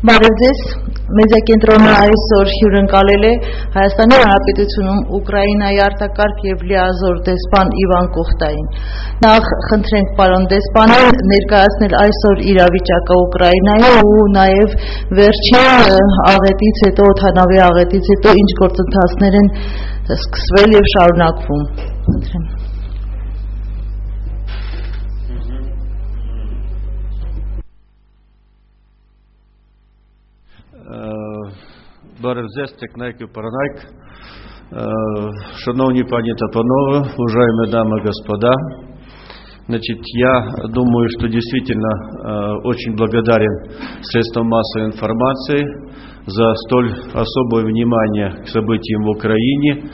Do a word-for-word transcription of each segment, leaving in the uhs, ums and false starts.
Բարևձեզ, մեծակենտրոնը այսօր հյուրընկալել է Հայաստանի Հանրապետությունում Ուկրաինայի արտակարգ եւ լիազոր դեսպան Իվան Կոխտային։ Նախ խնդրենք պարոն դեսպանին ներկայացնել այսօր իրավիճակը Ուկրաինայում ու նաեւ վերջին աղետից հետո, օդանավի աղետից հետո ինչ գործընթացներ են սկսվել եւ շարունակվում։ Խնդրեմ։ Баревзес, Текнайк и Паранайк, шановні пані та панове, уважаемые дамы и господа. Значит, я думаю, что действительно очень благодарен средствам массовой информации за столь особое внимание к событиям в Украине.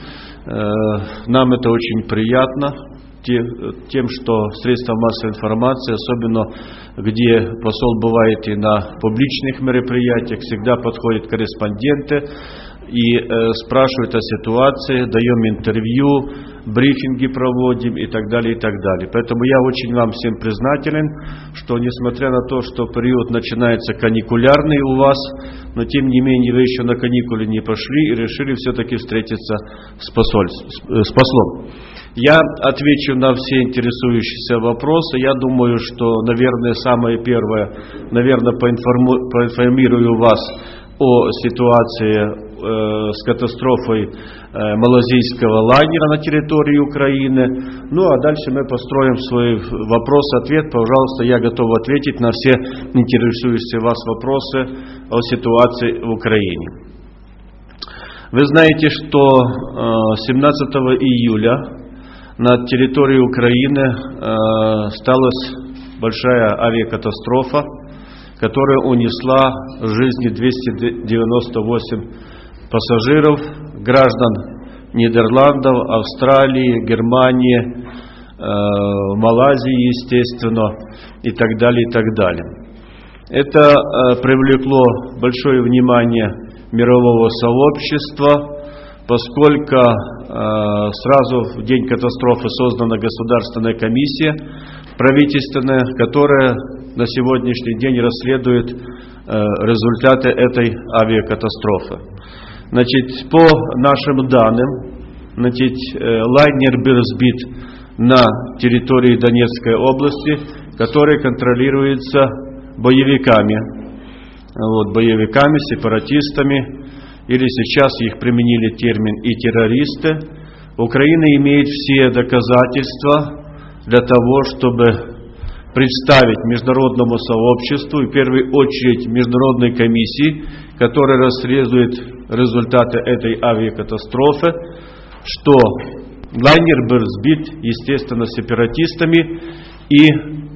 Нам это очень приятно, тем, что средства массовой информации, особенно где посол бывает и на публичных мероприятиях, всегда подходят корреспонденты и э, спрашивают о ситуации, даем интервью, брифинги проводим и так далее, и так далее. Поэтому я очень вам всем признателен, что несмотря на то, что период начинается каникулярный у вас, но тем не менее вы еще на каникулы не пошли и решили все-таки встретиться с, посоль, с послом. Я отвечу на все интересующиеся вопросы. Я думаю, что, наверное, самое первое, наверное, поинформу, поинформирую вас о ситуации э, с катастрофой э, малазийского лагеря на территории Украины. Ну, а дальше мы построим свой вопрос-ответ. Пожалуйста, я готов ответить на все интересующие вас вопросы о ситуации в Украине. Вы знаете, что э, семнадцатого июля на территории Украины э, сталась большая авиакатастрофа, которая унесла жизни двухсот девяноста восьми пассажиров, граждан Нидерландов, Австралии, Германии, э, Малайзии, естественно, и так далее, и так далее. Это э, привлекло большое внимание мирового сообщества, поскольку э, сразу в день катастрофы создана государственная комиссия правительственная, которая на сегодняшний день расследует э, результаты этой авиакатастрофы. Значит, по нашим данным, значит, э, лайнер был сбит на территории Донецкой области, который контролируется боевиками, вот, боевиками, сепаратистами, или сейчас их применили термин и террористы. Украина имеет все доказательства для того, чтобы представить международному сообществу, и в первую очередь международной комиссии, которая расследует результаты этой авиакатастрофы, что лайнер был сбит, естественно, сепаратистами и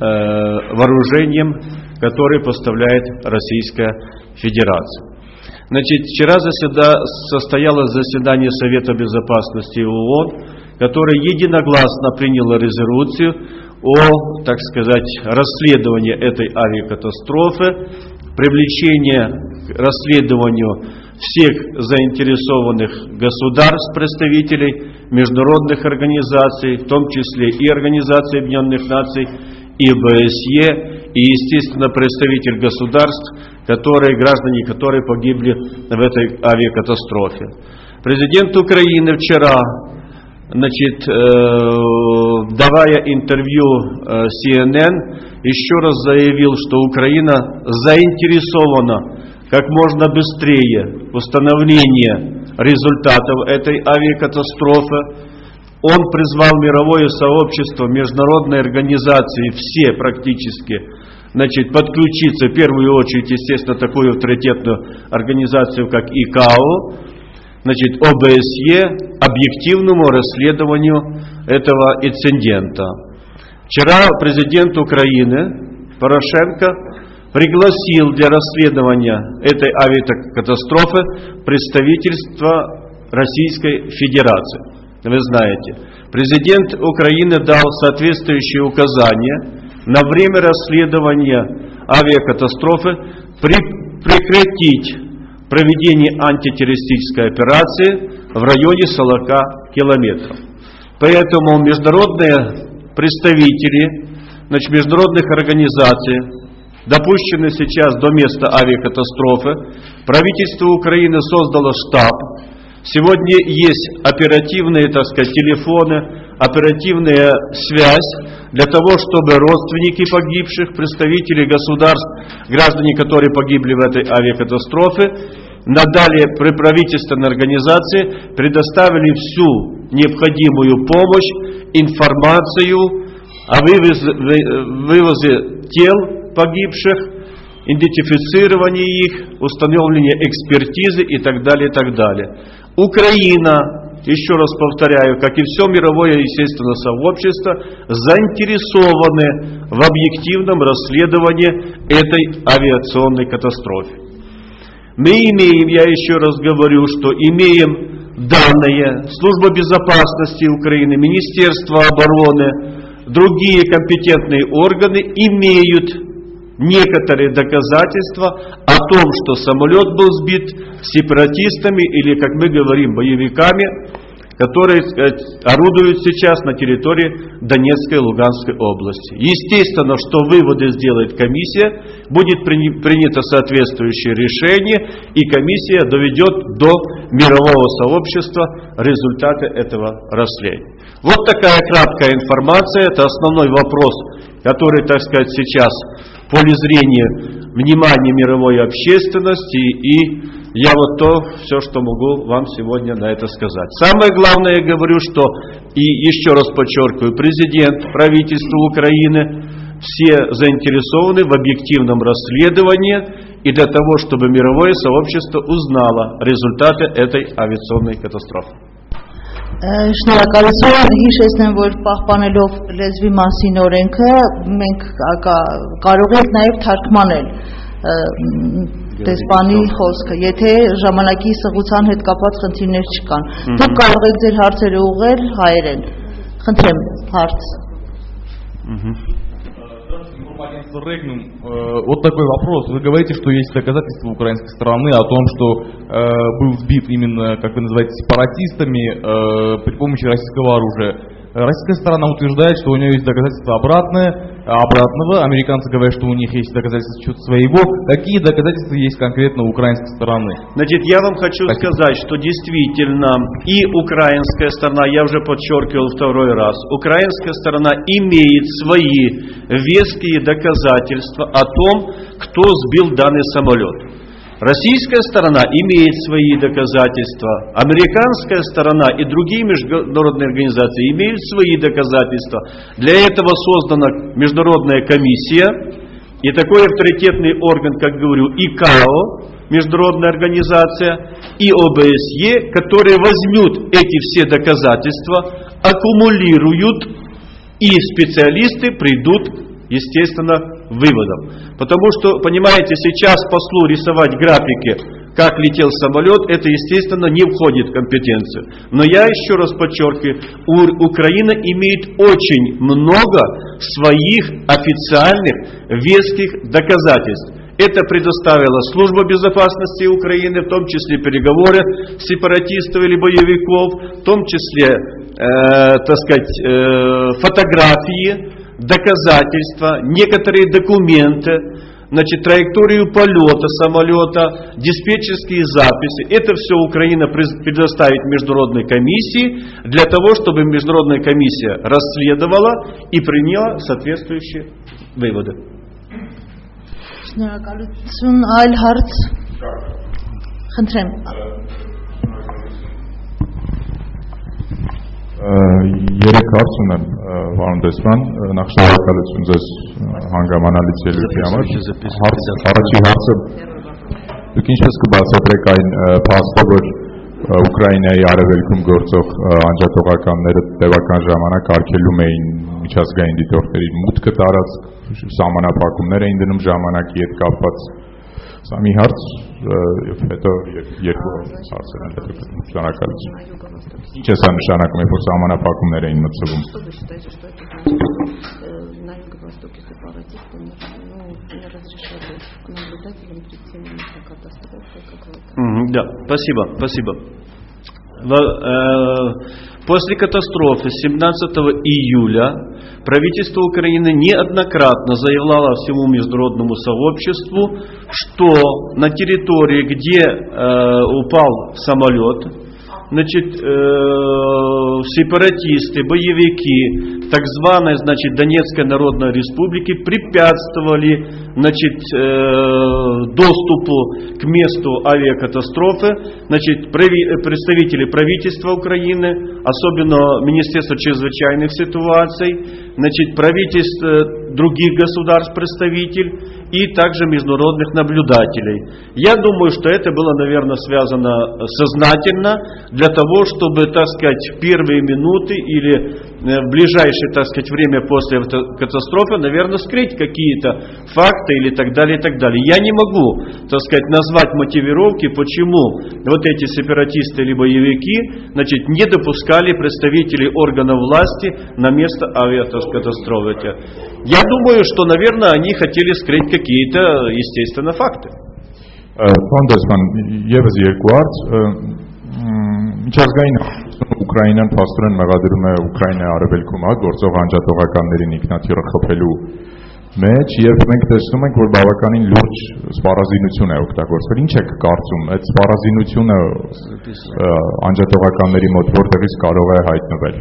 э, вооружением, которое поставляет Российская Федерация. Значит, вчера заседа, состоялось заседание Совета Безопасности ООН, которое единогласно приняло резолюцию о, так сказать, расследовании этой авиакатастрофы, привлечение к расследованию всех заинтересованных государств, представителей международных организаций, в том числе и Организации Объединенных Наций, и ОБСЕ, и, естественно, представитель государств, которые, граждане, которые погибли в этой авиакатастрофе. Президент Украины вчера, значит, э, давая интервью э, си эн эн, еще раз заявил, что Украина заинтересована как можно быстрее в установлении результатов этой авиакатастрофы. Он призвал мировое сообщество, международные организации, все практически, значит, подключиться, в первую очередь, естественно, такую авторитетную организацию, как и ка о, значит, о бэ эс е, объективному расследованию этого инцидента. Вчера президент Украины Порошенко пригласил для расследования этой авиакатастрофы представительство Российской Федерации. Вы знаете, президент Украины дал соответствующие указания на время расследования авиакатастрофы при, прекратить проведение антитеррористической операции в районе сорока километров. Поэтому международные представители, значит, международных организаций, допущены сейчас до места авиакатастрофы. Правительство Украины создало штаб. Сегодня есть оперативные, так сказать, телефоны, оперативная связь для того, чтобы родственники погибших, представители государств, граждане, которые погибли в этой авиакатастрофе, надали при правительственной организации предоставили всю необходимую помощь, информацию о вывозе, вывозе тел погибших, идентифицировании их, установлении экспертизы и так далее, и так далее. Украина, еще раз повторяю, как и все мировое, естественно, сообщество, заинтересованы в объективном расследовании этой авиационной катастрофы. Мы имеем, я еще раз говорю, что имеем данные, Служба безопасности Украины, Министерство обороны, другие компетентные органы имеют некоторые доказательства о том, что самолет был сбит сепаратистами или, как мы говорим, боевиками, которые, сказать, орудуют сейчас на территории Донецкой и Луганской области. Естественно, что выводы сделает комиссия, будет принято соответствующее решение, и комиссия доведет до мирового сообщества результаты этого расследования. Вот такая краткая информация, это основной вопрос, который, так сказать, сейчас в поле зрения внимания мировой общественности, и я вот то, все, что могу вам сегодня на это сказать. Самое главное, я говорю, что, и еще раз подчеркиваю, президент, правительство Украины, все заинтересованы в объективном расследовании и для того, чтобы мировое сообщество узнало результаты этой авиационной катастрофы. Շնորհակալություն, հիշեցնեմ, որ պահպանելով լեզվի մասին օրենքը մենք կարող ենք նաև թարգմանել դեսպանի խոսքը, եթե ժամանակի սղության հետ կապված խնդիրներ չկան։ Դուք կարող եք ձեր հարցերը ուղղել հայերեն։ Խնդրեմ, հարց։ Регнум, вот такой вопрос. Вы говорите, что есть доказательства украинской стороны о том, что э, был сбит именно, как вы называете, сепаратистами э, при помощи российского оружия. Российская сторона утверждает, что у нее есть доказательства обратное, обратного. Американцы говорят, что у них есть доказательства чего-то своего. Какие доказательства есть конкретно у украинской стороны? Значит, я вам хочу Спасибо. сказать, что действительно и украинская сторона, я уже подчеркивал второй раз, украинская сторона имеет свои веские доказательства о том, кто сбил данный самолет. Российская сторона имеет свои доказательства, американская сторона и другие международные организации имеют свои доказательства. Для этого создана международная комиссия и такой авторитетный орган, как говорю, ИКАО, международная организация, и ОБСЕ, которые возьмут эти все доказательства, аккумулируют, и специалисты придут, естественно, выводом. Потому что, понимаете, сейчас послу рисовать графики, как летел самолет, это, естественно, не входит в компетенцию. Но я еще раз подчеркиваю, Украина имеет очень много своих официальных веских доказательств. Это предоставила Служба безопасности Украины, в том числе переговоры сепаратистов или боевиков, в том числе, э, так сказать, э, фотографии, доказательства, некоторые документы, значит, траекторию полета самолета, диспетчерские записи. Это все Украина предоставит международной комиссии для того, чтобы международная комиссия расследовала и приняла соответствующие выводы. Շնորհակալություն, այլ հարց։ Խնդրեմ։ Երեք հարց ունեմ, պարոն դեսպան, նախ շնորհակալություն ձեզ հանգամանալից ելույթի համար։ Առաջի հարցը, դուք ինչպես կբացատրեք այն փաստը, որ Ուկրաինայի արևելքում գործող անջատողականները տևական ժամանակ արգելում էին միջազգային դիտորդների մուտքը տարածք, սահմանափակումներ էին դնում ժամանակի հետ կապված։ Սա մի հարց, հետո երկու հարցեր են հետո շնորհակալություն։ Ինչ է սա նշանակում, որ սահմանափակումներ էին մտցվում։ востоке сепаратисты не, ну, не разрешали наблюдателям прийти на место катастрофы, как в этом. Mm-hmm, да, спасибо, спасибо. После катастрофы семнадцатого июля правительство Украины неоднократно заявляло всему международному сообществу, что на территории, где э, упал самолет, значит, э, сепаратисты, боевики так званой, значит, Донецкой Народной Республики препятствовали, значит, э, доступу к месту авиакатастрофы. Значит, прави, представители правительства Украины, особенно Министерство чрезвычайных ситуаций, значит, правительство других государств, представитель и также международных наблюдателей. Я думаю, что это было, наверное, связано сознательно для того, чтобы, так сказать, в первые минуты или в ближайшее, так сказать, время после катастрофы, наверное, скрыть какие-то факты или так далее, и так далее. Я не могу, так сказать, назвать мотивировки, почему вот эти сепаратисты или боевики, значит, не допускали представителей органов власти на место авиакатастрофы. Я думаю, что, наверное, они хотели скрыть какие-то, естественно, факты. Ֆոնդեսման եւս երկու հարց միջազգային Ուկրաինան փաստորեն մեղադրում է Ուկրաինայի արևելքում գործող անջատողականներին ինքնաթիռը խփելու մեջ եւ մենք տեսնում ենք որ բավականին լուրջ սպառազինություն է օգտագործվել։ Ինչ եք կարծում այդ սպառազինությունը անջատողականների мот որտեղից կարող է հայտնվել։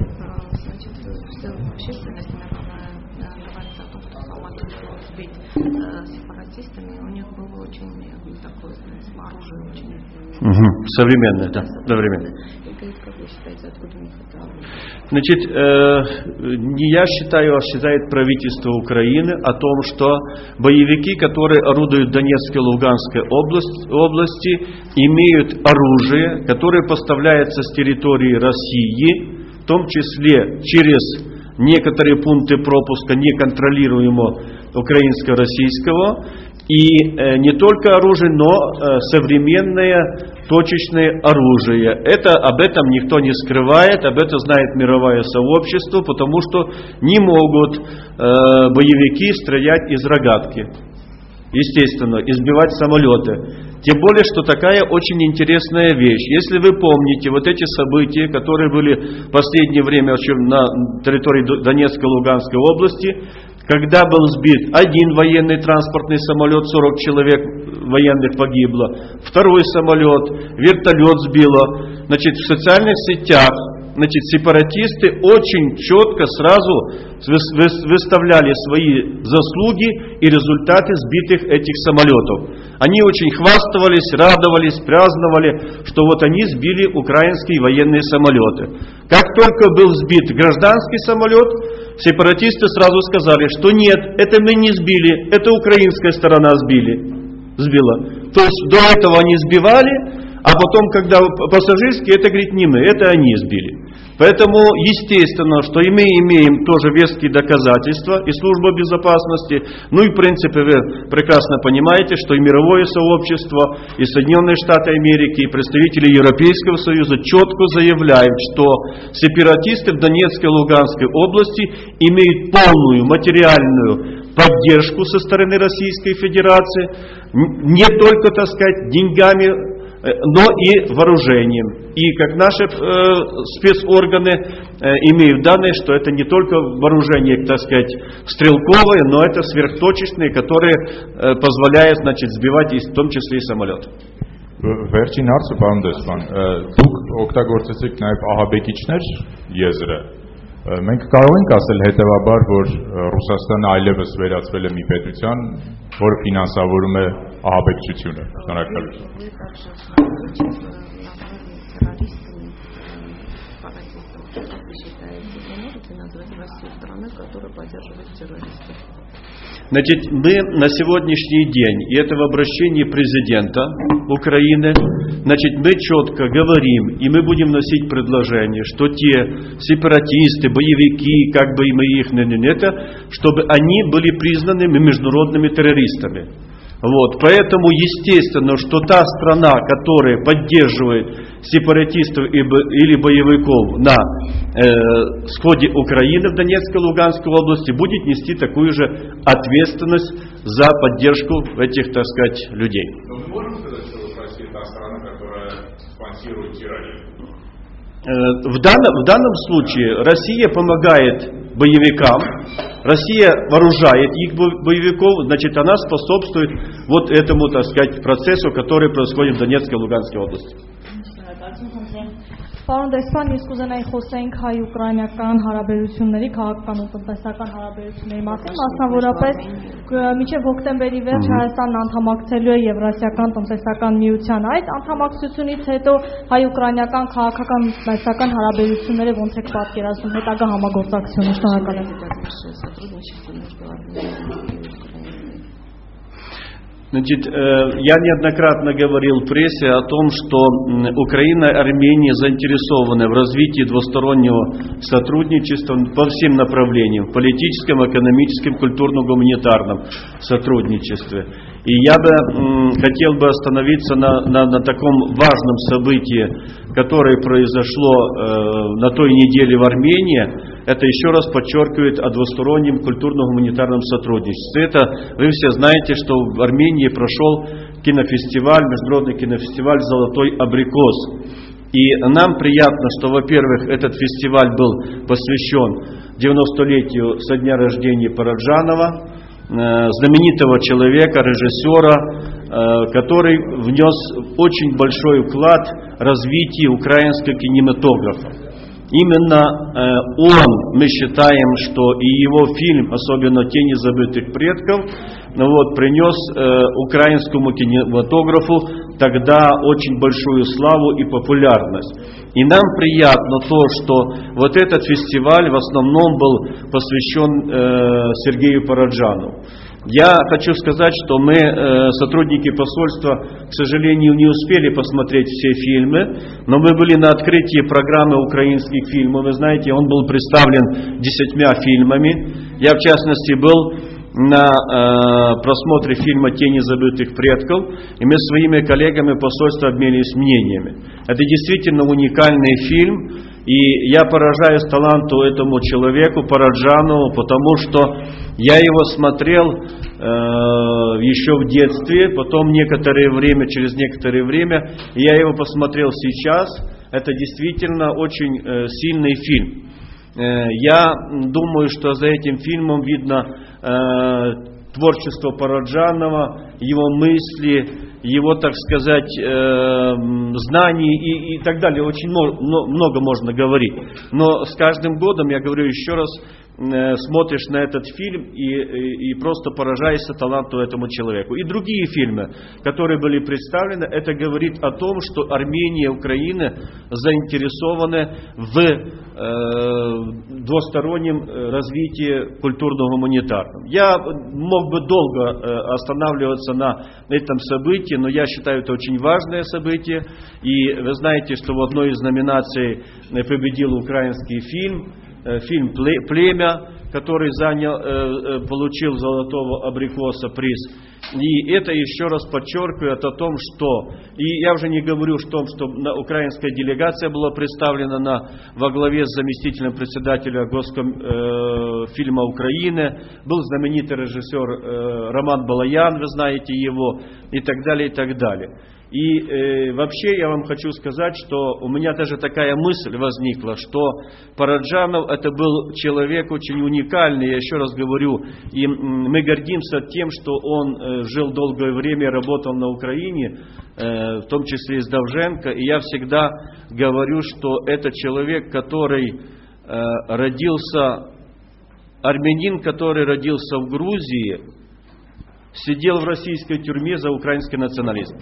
Угу. Современное, да, современное. Значит, э, не я считаю, а считает правительство Украины о том, что боевики, которые орудуют в Донецкой и Луганской области, области, имеют оружие, которое поставляется с территории России, в том числе через некоторые пункты пропуска неконтролируемого украинско-российского, и э, не только оружие, но э, современное точечное оружие. Это, об этом никто не скрывает, об этом знает мировое сообщество, потому что не могут э, боевики стрелять из рогатки. Естественно, избивать самолеты. Тем более, что такая очень интересная вещь. Если вы помните вот эти события, которые были в последнее время на территории Донецкой и Луганской области, когда был сбит один военный транспортный самолет, сорок человек военных погибло, второй самолет, вертолет сбило. Значит, в социальных сетях, значит, сепаратисты очень четко сразу выставляли свои заслуги и результаты сбитых этих самолетов. Они очень хвастались, радовались, праздновали, что вот они сбили украинские военные самолеты. Как только был сбит гражданский самолет, сепаратисты сразу сказали, что нет, это мы не сбили, это украинская сторона сбили, сбила. То есть до этого они сбивали, а потом, когда пассажирские, это, говорит, не мы, это они сбили. Поэтому, естественно, что и мы имеем тоже веские доказательства, и служба безопасности, ну и в принципе вы прекрасно понимаете, что и мировое сообщество, и Соединенные Штаты Америки, и представители Европейского Союза четко заявляют, что сепаратисты в Донецкой и Луганской области имеют полную материальную поддержку со стороны Российской Федерации, не только, так сказать, деньгами, но и вооружением. И как наши э, спецорганы э, имеют данные, что это не только вооружение, так сказать, стрелковое, но это сверхточечные, которые э, позволяют, значит, сбивать, в том числе и самолет. Վերջին հարցը, պարոն դեսպան, դուք օգտագործեցիք նաև ահաբեկիչներ եզրը։ Մենք կարող ենք ասել հետևաբար, որ Ռուսաստանը այլևս վերածվել է մի պետության, որը ֆինանսավորում է ահաբեկչությունը։ Շնորհակալություն։ Значит, мы на сегодняшний день, и это в обращении президента Украины, значит, мы четко говорим, и мы будем носить предложение, что те сепаратисты, боевики, как бы мы их не это, чтобы они были признаны международными террористами. Вот, поэтому естественно, что та страна, которая поддерживает сепаратистов или боевиков на э, сходе Украины в Донецкой и Луганской области, будет нести такую же ответственность за поддержку этих, так сказать, людей. Но мы можем сказать, что Россия та страна, которая спонсирует терроризм? В данном, в данном случае Россия помогает боевикам, Россия вооружает их боевиков, значит, она способствует вот этому, так сказать, процессу, который происходит в Донецкой и Луганской области. Պարոն դեսպան, ես կուզենայի խոսենք հայ-ուկրաինական հարաբերությունների, քաղաքական ու տնտեսական հարաբերությունների մասին, մասնավորապես մինչև հոկտեմբերի վերջ Հայաստանն անդամակցելու է Եվրասիական տնտեսական միությանը։ Այդ անդամակցությունից հետո հայ-ուկրաինական քաղաքական ու տնտեսական հարաբերությունները ոնց եք պատկերացնում հետագա համագործակցությունը։ Շնորհակալ եմ։ Значит, я неоднократно говорил в прессе о том, что Украина и Армения заинтересованы в развитии двустороннего сотрудничества по всем направлениям, в политическом, экономическом, культурно-гуманитарном сотрудничестве. И я бы м, хотел бы остановиться на, на, на таком важном событии, которое произошло э, на той неделе в Армении. Это еще раз подчеркивает о двустороннем культурно-гуманитарном сотрудничестве. Это вы все знаете, что в Армении прошел кинофестиваль, международный кинофестиваль «Золотой абрикос». И нам приятно, что, во-первых, этот фестиваль был посвящен девяностолетию со дня рождения Параджанова, знаменитого человека, режиссера, который внес очень большой вклад в развитие украинского кинематографа. Именно он, мы считаем, что и его фильм, особенно «Тени забытых предков», вот, принес украинскому кинематографу тогда очень большую славу и популярность. И нам приятно то, что вот этот фестиваль в основном был посвящен э, Сергею Параджанову. Я хочу сказать, что мы, э, сотрудники посольства, к сожалению, не успели посмотреть все фильмы, но мы были на открытии программы украинских фильмов. Вы знаете, он был представлен десятьмя фильмами. Я, в частности, был на э, просмотре фильма «Тени забытых предков», и мы с своими коллегами посольства обменились мнениями. Это действительно уникальный фильм, и я поражаюсь таланту этому человеку, Параджанову, потому что я его смотрел э, еще в детстве, потом некоторое время, через некоторое время, я его посмотрел сейчас. Это действительно очень э, сильный фильм. Я думаю, что за этим фильмом видно э, творчество Параджанова, его мысли, его, так сказать, э, знаний и, и так далее. Очень много, много можно говорить. Но с каждым годом, я говорю еще раз, э, смотришь на этот фильм и, и, и просто поражаешься таланту этому человеку. И другие фильмы, которые были представлены, это говорит о том, что Армения и Украина заинтересованы в э, двустороннем развитии культурно-гуманитарном. Я мог бы долго э, останавливаться на этом событии, но я считаю, это очень важное событие. И вы знаете, что в одной из номинаций победил украинский фильм, фильм «Племя», который занял, получил «Золотого абрикоса» приз. И это еще раз подчеркивает о том, что, и я уже не говорю о том, что украинская делегация была представлена на, во главе с заместителем председателя Госкомфильма Украины, был знаменитый режиссер Роман Балаян, вы знаете его, и так далее, и так далее. И э, вообще я вам хочу сказать, что у меня даже такая мысль возникла, что Параджанов это был человек очень уникальный, я еще раз говорю, и мы гордимся тем, что он э, жил долгое время, работал на Украине, э, в том числе и с Довженко, и я всегда говорю, что это человек, который э, родился, армянин, который родился в Грузии, сидел в российской тюрьме за украинский национализм.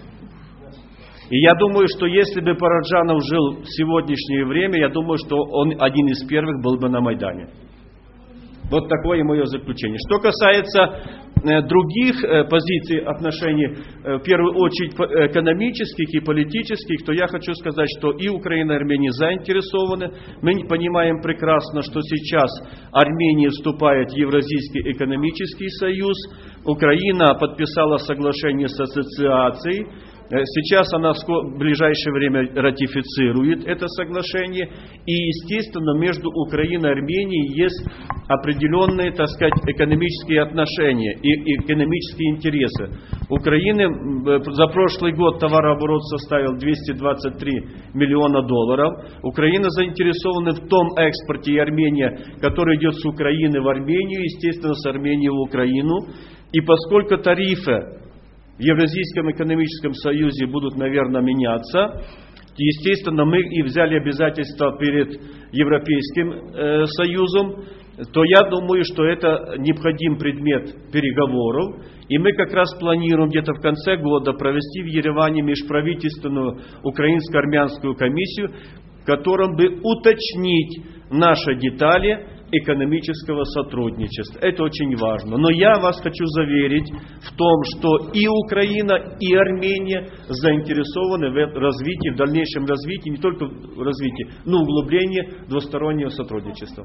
И я думаю, что если бы Параджанов жил в сегодняшнее время, я думаю, что он один из первых был бы на Майдане. Вот такое мое заключение. Что касается э, других э, позиций отношений, э, в первую очередь экономических и политических, то я хочу сказать, что и Украина, и Армения заинтересованы. Мы понимаем прекрасно, что сейчас Армения вступает в Евразийский экономический союз, Украина подписала соглашение с ассоциацией. Сейчас она в ближайшее время ратифицирует это соглашение. И, естественно, между Украиной и Арменией есть определенные, так сказать, экономические отношения и экономические интересы. Украины за прошлый год товарооборот составил двести двадцать три миллиона долларов. Украина заинтересована в том экспорте, и Армения, который идет с Украины в Армению, естественно, с Армении в Украину. И поскольку тарифы в Евразийском экономическом союзе будут, наверное, меняться, естественно, мы и взяли обязательства перед Европейским э, союзом, то я думаю, что это необходим предмет переговоров. И мы как раз планируем где-то в конце года провести в Ереване межправительственную украинско-армянскую комиссию, в котором бы уточнить наши детали экономического сотрудничества. Это очень важно. Но я вас хочу заверить в том, что и Украина, и Армения заинтересованы в развитии, в дальнейшем развитии, не только в развитии, но и углублении двустороннего сотрудничества.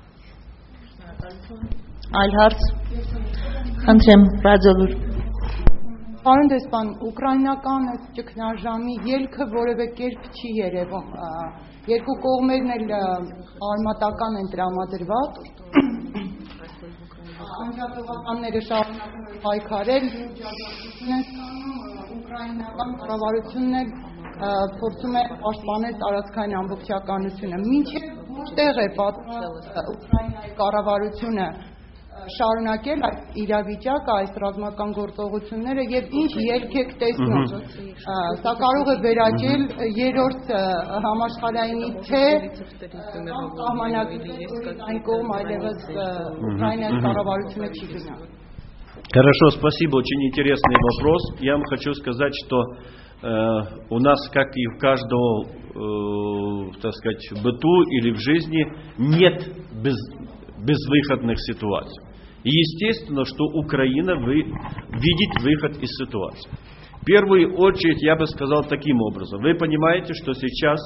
Альхарц. Խնդրեմ Ռադիոլուր։ Պարոն դեսպան, ուկրաինական ճգնաժամի ելքը որևէ կերպ չի երևում։ Երկու կողմերն էլ արմատական են տրամադրված։ Անջատողականները շարունակում են պայքարել, աջակցություն են ստանում, ուկրաինական կառավարությունն էլ փորձում է պաշտպանել տարածքային ամբողջականությունը։ Մինչև որտեղ է պատրաստ Ուկրաինայի կառավարությունը շարունակել այդ իրավիճակը, այս ռազմական գործողությունները եւ ինչ ելք եք տեսնում։ Սա կարող է վերաճել երրորդ համաշխարհայինի թե այն կողմ այլևս Ուկրաինայի կառավարությունը չի գնա։ Хорошо, спасибо, очень интересный вопрос. Я вам хочу сказать, что э, у нас, как и в каждого, э, так сказать, в быту или в жизни, нет без, безвыходных ситуаций. И естественно, что Украина вы, видит выход из ситуации. В первую очередь, я бы сказал таким образом. Вы понимаете, что сейчас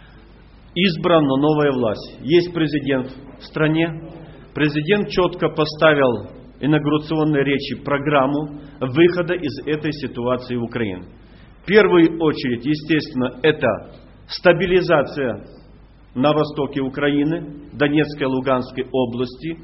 избрана новая власть. Есть президент в стране. Президент четко поставил в инаугурационной речи программу выхода из этой ситуации в Украине. В первую очередь, естественно, это стабилизация на востоке Украины, Донецкой и Луганской области.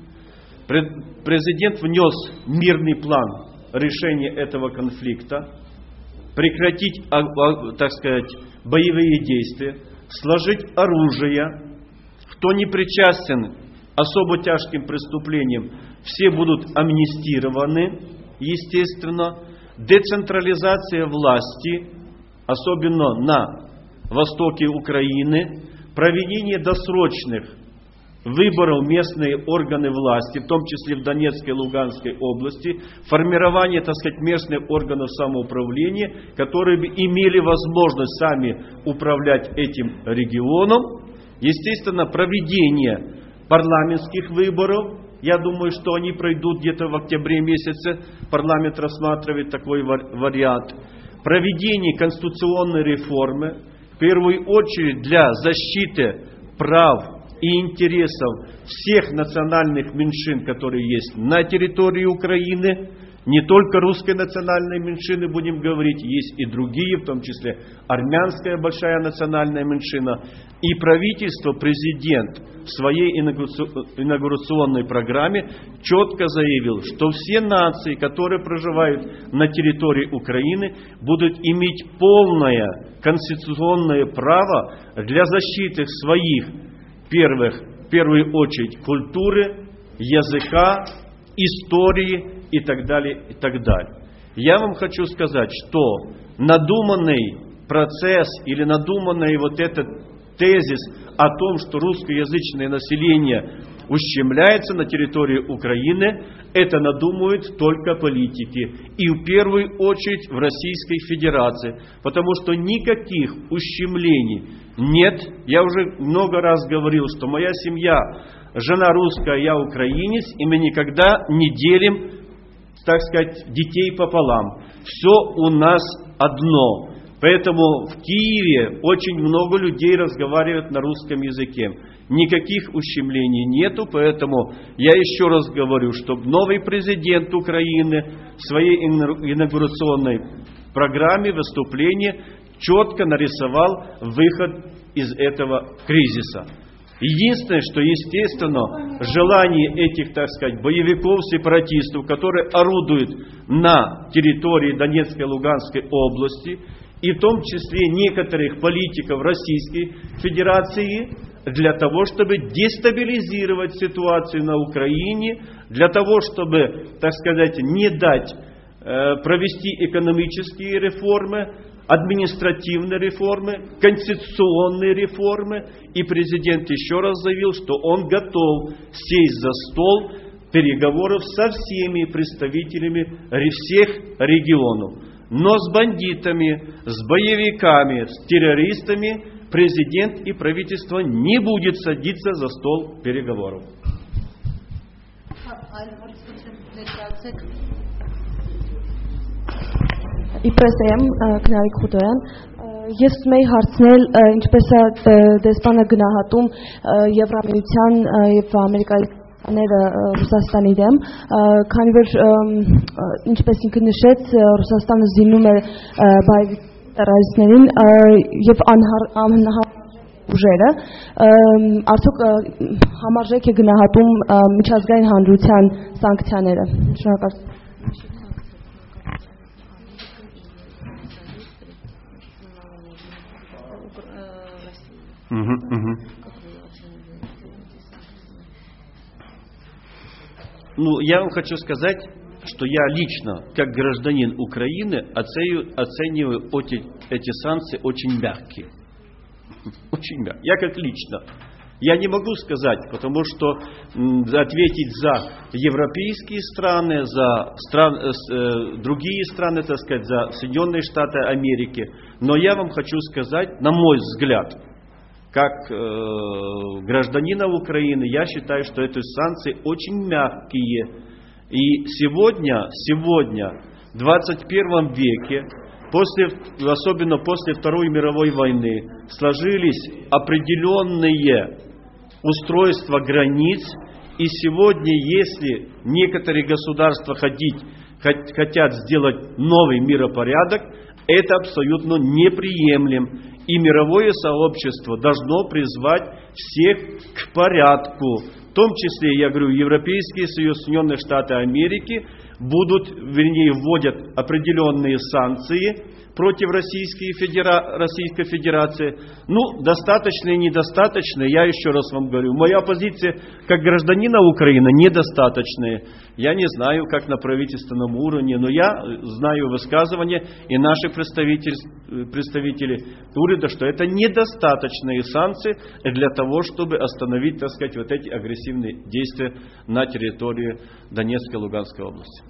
Президент внес мирный план решения этого конфликта, прекратить, так сказать, боевые действия, сложить оружие. Кто не причастен особо тяжким преступлениям, все будут амнистированы, естественно. Децентрализация власти, особенно на востоке Украины, проведение досрочных выборов местные органы власти, в том числе в Донецкой и Луганской области, формирование, так сказать, местных органов самоуправления, которые бы имели возможность сами управлять этим регионом. Естественно, проведение парламентских выборов, я думаю, что они пройдут где-то в октябре месяце, парламент рассматривает такой вариант. Проведение конституционной реформы, в первую очередь для защиты прав и интересов всех национальных меньшин, которые есть на территории Украины. Не только русской национальной меньшины, будем говорить, есть и другие, в том числе армянская большая национальная меньшина. И правительство, президент в своей инаугурационной программе четко заявил, что все нации, которые проживают на территории Украины, будут иметь полное конституционное право для защиты своих первых, в первую очередь культуры, языка, истории и так далее, и так далее. Я вам хочу сказать, что надуманный процесс или надуманный вот этот тезис о том, что русскоязычное население ущемляется на территории Украины, это надумают только политики. И в первую очередь в Российской Федерации. Потому что никаких ущемлений нет. Я уже много раз говорил, что моя семья, жена русская, я украинец, и мы никогда не делим, так сказать, детей пополам. Все у нас одно. Поэтому в Киеве очень много людей разговаривают на русском языке. Никаких ущемлений нету, поэтому я еще раз говорю, что новый президент Украины в своей инаугурационной в программе выступления четко нарисовал выход из этого кризиса. Единственное, что, естественно, желание этих, так сказать, боевиков, сепаратистов, которые орудуют на территории Донецкой и Луганской области, и в том числе некоторых политиков Российской Федерации, для того, чтобы дестабилизировать ситуацию на Украине, для того, чтобы, так сказать, не дать э, провести экономические реформы, административные реформы, конституционные реформы. И президент еще раз заявил, что он готов сесть за стол переговоров со всеми представителями всех регионов. Но с бандитами, с боевиками, с террористами президент и правительство не будет садиться за стол переговоров. Իպրեսեմ Քնարիկ Խուտոյան, ես մեի հարցնել ինչպես է դեսպանը գնահատում Եվրամիության եւ Ամերիկայի ները Ռուսաստանի դեմ, քանի որ ինչպես ինքը նշեց, Ռուսաստանը զինում է բայ terroristներին եւ անհար ուժերը, արդյոք համարժեք է գնահատում միջազգային հանրության սանկցիաները։ Շնորհակալություն։ Угу, угу. Ну, я вам хочу сказать, что я лично, как гражданин Украины, оцениваю, оцениваю эти, эти санкции очень мягкие. Очень мягкие. Я как лично. Я не могу сказать, потому что м, ответить за европейские страны, за стран, э, другие страны, так сказать, за Соединенные Штаты Америки. Но я вам хочу сказать, на мой взгляд, как э, гражданина Украины, я считаю, что эти санкции очень мягкие. И сегодня, сегодня, в двадцать первом веке, после, особенно после Второй мировой войны, сложились определенные устройства границ. И сегодня, если некоторые государства хотят, хотят сделать новый миропорядок, это абсолютно неприемлем. И мировое сообщество должно призвать всех к порядку. В том числе, я говорю, Европейский Союз, Соединенные Штаты Америки будут, вернее, вводят определенные санкции против Российской, Федера... Российской Федерации. Ну, достаточно и недостаточно, я еще раз вам говорю. Моя позиция как гражданина Украины недостаточная. Я не знаю, как на правительственном уровне, но я знаю высказывания и наших представителей, представителей уряда, что это недостаточные санкции для того, чтобы остановить, так сказать, вот эти агрессивные действия на территории Донецкой и Луганской области.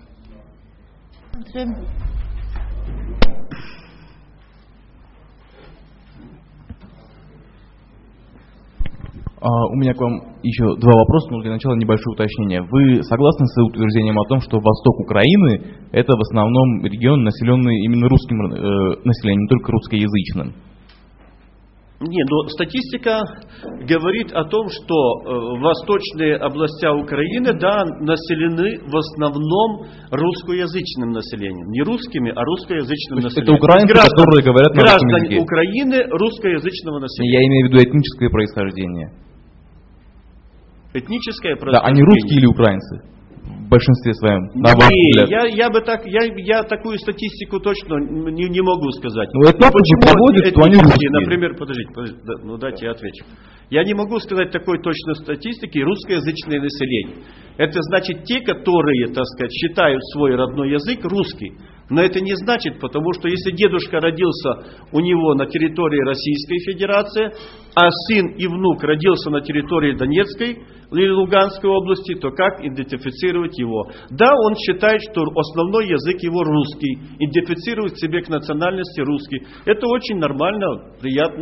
Uh, у меня к вам еще два вопроса, но для начала небольшое уточнение. Вы согласны с утверждением о том, что восток Украины – это в основном регион, населенный именно русским э, населением, не только русскоязычным? Нет, но статистика говорит о том, что э, восточные области Украины, да, населены в основном русскоязычным населением. Не русскими, а русскоязычным населением. Это украинцы, граждан, которые говорят на русском языке. Граждане Украины русскоязычного населения. Я имею в виду этническое происхождение. Этническое происхождение? Да, они русские или украинцы? В большинстве своем, на ваш взгляд. Я, я бы так, я, я такую статистику точно не, не могу сказать. Ну, это почему проводят, то они русские. Например, подождите, подождите, да, ну дайте я отвечу. Я не могу сказать такой точной статистики русскоязычное население. Это значит те, которые, так сказать, считают свой родной язык русский. Но это не значит, потому что если дедушка родился у него на территории Российской Федерации, а сын и внук родился на территории Донецкой или Луганской области, то как идентифицировать его? Да, он считает, что основной язык его русский, идентифицирует себе к национальности русский. Это очень нормально, приятно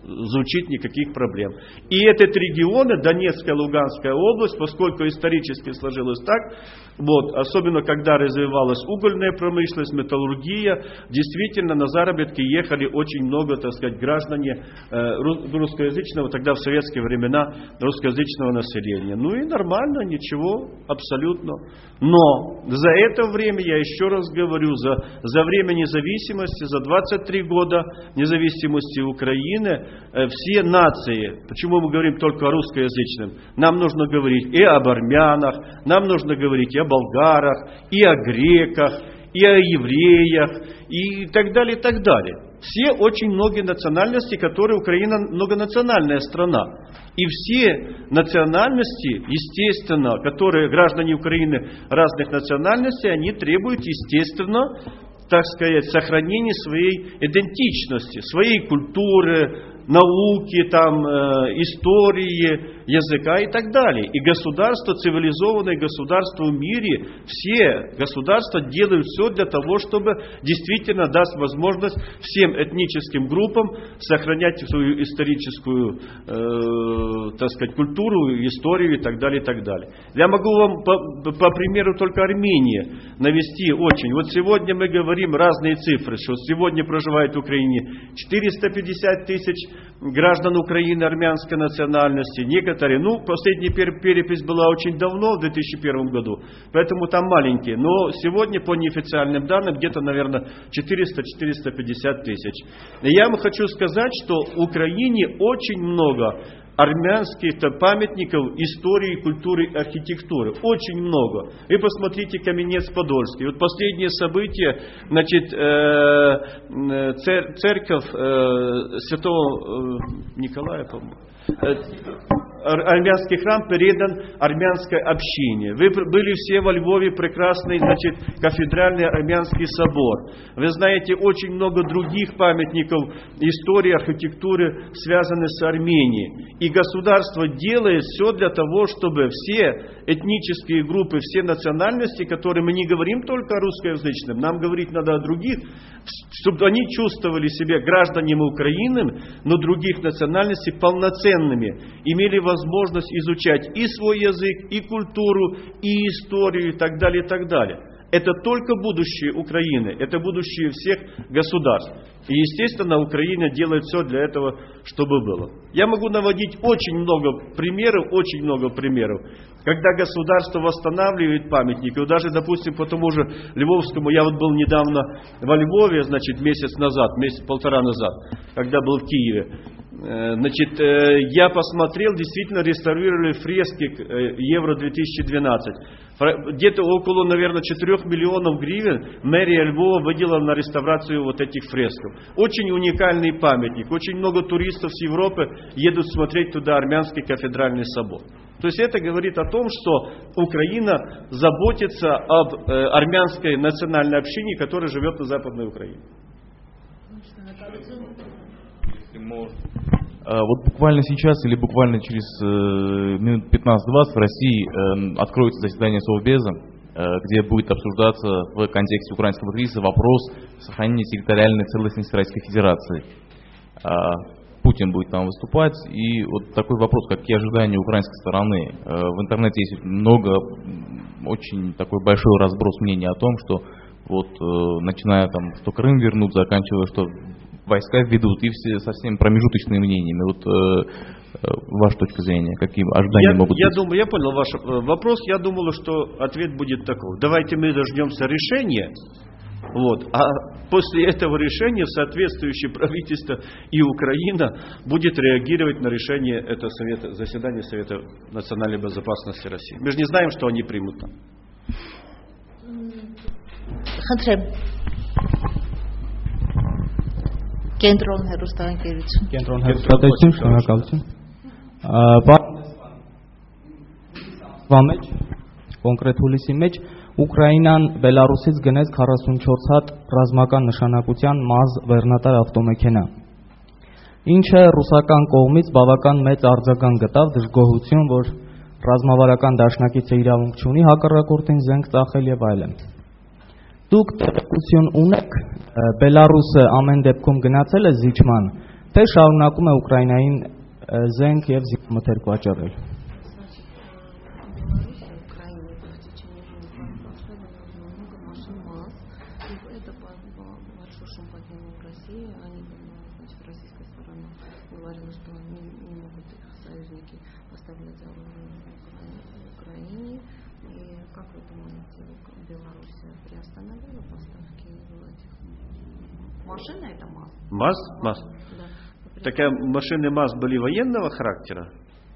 звучит никаких проблем. И этот регион, Донецкая, Луганская область, поскольку исторически сложилось так, вот, особенно когда развивалась угольная промышленность, металлургия, действительно на заработки ехали очень много, так сказать, граждане э, русскоязычного, тогда в советские времена русскоязычного населения. Ну и нормально, ничего, абсолютно. Но за это время, я еще раз говорю, за, за время независимости, за двадцать три года независимости Украины, э, все нации, почему мы говорим только о русскоязычном, нам нужно говорить и об армянах, нам нужно говорить и о болгарах, и о греках, и о евреях, и так далее, и так далее. Все очень многие национальности, которые Украина многонациональная страна. И все национальности, естественно, которые граждане Украины разных национальностей, они требуют, естественно, так сказать, сохранения своей идентичности, своей культуры, науки, там, э, истории, языка и так далее. И государства, цивилизованные государства в мире, все государства делают все для того, чтобы действительно даст возможность всем этническим группам сохранять свою историческую, э, так сказать, культуру, историю и так далее, и так далее. Я могу вам по, по примеру только Армении навести очень. Вот сегодня мы говорим разные цифры, что сегодня проживает в Украине четыреста пятьдесят тысяч граждан Украины армянской национальности, некоторые, ну, последняя перепись была очень давно, в две тысячи первом году, поэтому там маленькие, но сегодня по неофициальным данным где-то, наверное, четыреста — четыреста пятьдесят тысяч. И я вам хочу сказать, что в Украине очень много армянских памятников истории, культуры, архитектуры. Очень много. Вы посмотрите Каменец-Подольский. Вот последнее событие, значит, церковь святого Николая, по-моему, армянский храм передан армянской общине. Вы были все во Львове, прекрасный, значит, кафедральный армянский собор. Вы знаете очень много других памятников истории, архитектуры, связанных с Арменией. И государство делает все для того, чтобы все этнические группы, все национальности, которые мы не говорим только о русскоязычном, нам говорить надо о других, чтобы они чувствовали себя гражданами Украины, но других национальностей полноценными, имели возможность изучать и свой язык, и культуру, и историю, и так далее, и так далее. Это только будущее Украины, это будущее всех государств. И, естественно, Украина делает все для этого, чтобы было. Я могу наводить очень много примеров, очень много примеров, когда государство восстанавливает памятники. Вот даже, допустим, по тому же Львовскому, я вот был недавно во Львове, значит, месяц назад, месяц-полтора назад, когда был в Киеве. Значит, я посмотрел, действительно реставрировали фрески Евро две тысячи двенадцать. Где-то около, наверное, четырёх миллионов гривен мэрия Львова выделила на реставрацию вот этих фресков. Очень уникальный памятник. Очень много туристов с Европы едут смотреть туда армянский кафедральный собор. То есть это говорит о том, что Украина заботится об э, армянской национальной общине, которая живет на Западной Украине. Вот буквально сейчас или буквально через минут пятнадцать-двадцать в России откроется заседание Совбеза, где будет обсуждаться в контексте украинского кризиса вопрос сохранения территориальной целостности Российской Федерации. Путин будет там выступать, и вот такой вопрос, какие ожидания украинской стороны. В интернете есть много, очень такой большой разброс мнений о том, что вот начиная там, что Крым вернут, заканчивая, что войска введут, и все совсем промежуточные мнениями. Вот э, ваша точка зрения, какие ожидания я, могут я быть? Думаю, я понял ваш вопрос. Я думал, что ответ будет такой. Давайте мы дождемся решения. Вот, а после этого решения соответствующее правительство и Украина будет реагировать на решение этого совета, заседания Совета национальной безопасности России. Мы же не знаем, что они примут там. Կենտրոն հեռուստաընկերություն։ Կենտրոն հեռուստատեսություն, շնորհակալություն։ Բան մեջ, կոնկրետ հուլիսի մեջ Ուկրաինան Բելարուսից գնեց քառասունչորս հատ ռազմական նշանակության մազ վերնատար ավտոմեքենա, ինչը ռուսական կողմից բավական մեծ արձագանք գտավ, դժգոհություն, որ ռազմավարական դաշնակիցը իրավունք չունի հակառակորդին զենք ծախել եւ այլն։ Դուք տեղեկություն ունեք Բելարուսը ամեն դեպքում գնացել է զիջման թե շարունակում է Ուկրաինային զենք եւ զինամթերք վաճառել։ Машина это МАЗ? МАЗ? МАЗ. Да. Такая машины МАЗ были военного характера?